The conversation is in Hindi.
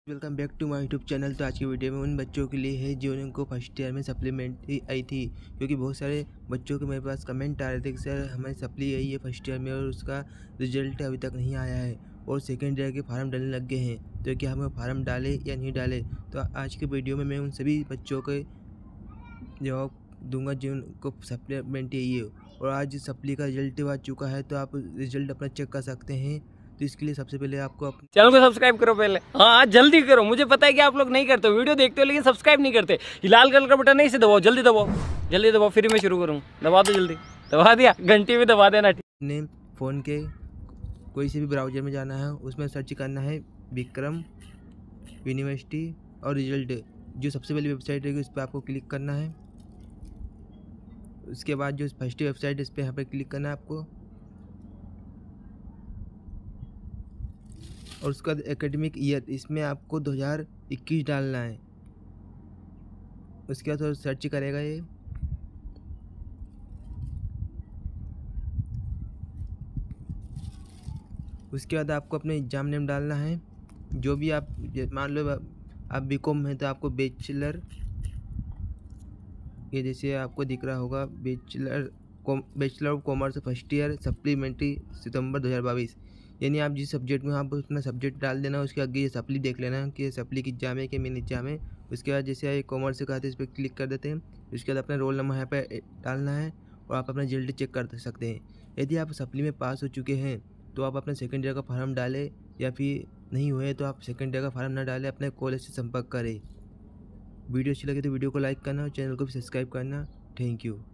Welcome back to my YouTube channel. तो आज की वीडियो में उन बच्चों के लिए है जिनको फर्स्ट ईयर में सप्लीमेंट आई थी, क्योंकि बहुत सारे बच्चों के मेरे पास कमेंट आ रहे थे कि सर हमें सप्ली आई है फर्स्ट ईयर में और उसका रिजल्ट अभी तक नहीं आया है और सेकेंड ईयर के फार्म डालने लग गए हैं, तो क्या हमें फार्म डालें या नहीं डालें। तो आज के वीडियो में मैं उन सभी बच्चों के जवाब दूंगा जिनको सप्लीमेंट आई है। और आज सप्ली का रिजल्ट आ चुका है, तो आप रिजल्ट अपना चेक कर सकते हैं। तो इसके लिए सबसे पहले आपको चैनल को सब्सक्राइब करो पहले। हाँ जल्दी करो, मुझे पता है कि आप लोग नहीं करते हो, वीडियो देखते हो लेकिन सब्सक्राइब नहीं करते। ये लाल कलर का बटन है, इसे दबाओ, जल्दी दबाओ, जल्दी दबाओ, फिर मैं शुरू करूँ। दबा दो, जल्दी दबा दिया, घंटी भी दबा देना। अपने फ़ोन के कोई से भी ब्राउज़र में जाना है, उसमें सर्च करना है विक्रम यूनिवर्सिटी और रिजल्ट। जो सबसे पहली वेबसाइट रहेगी उस पर आपको क्लिक करना है। उसके बाद जो फर्स्ट वेबसाइट है इस पर यहाँ पर क्लिक करना है आपको, और उसका एकेडमिक ईयर इसमें आपको 2021 डालना है। उसके बाद थोड़ा सर्च करेगा ये। उसके बाद आपको अपने एग्ज़ाम नेम डालना है, जो भी आप मान लो आप बीकॉम है तो आपको बैचलर, ये जैसे आपको दिख रहा होगा bachelor of commerce first year supplementary सितंबर 2022, यानी आप जिस सब्जेक्ट में आप अपना सब्जेक्ट डाल देना, उसके आगे ये सप्ली देख लेना कि सप्ली की एग्जाम है कि मेन एग्जाम है। उसके बाद जैसे आप कॉमर्स से कहते हैं इस पर क्लिक कर देते हैं। उसके बाद अपना रोल नंबर यहाँ पर डालना है और आप अपना रिजल्ट चेक कर सकते हैं। यदि आप सप्ली में पास हो चुके हैं तो आप अपना सेकेंड ईयर का फार्म डालें, या फिर नहीं हुए तो आप सेकेंड ईयर का फार्म ना डालें, अपने कॉलेज से संपर्क करें। वीडियो अच्छी लगे तो वीडियो को लाइक करना और चैनल को भी सब्सक्राइब करना। Thank you.